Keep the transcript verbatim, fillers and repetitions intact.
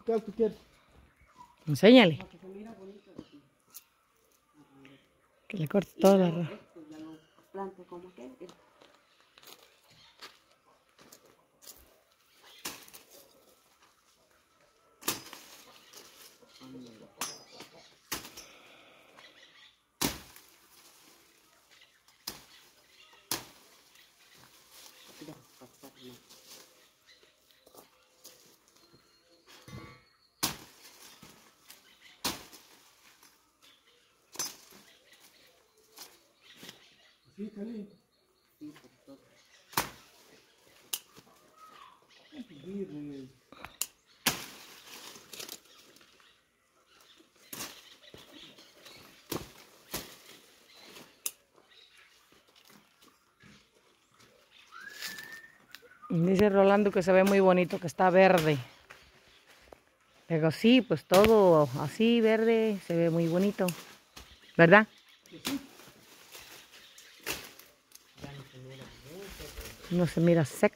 ¿Cuál tú quieres? Enséñale. Porque se mira bonito aquí. Que le corte Y toda la luego raja. esto ya lo plante como aquel. que- Ya, pasar, ¿no? Sí, caliente. Sí, por todo. Sí, re- Dice Rolando que se ve muy bonito, que está verde. Digo, sí, pues todo así verde se ve muy bonito. ¿Verdad? Ya no se mira mucho, pero No se mira seco.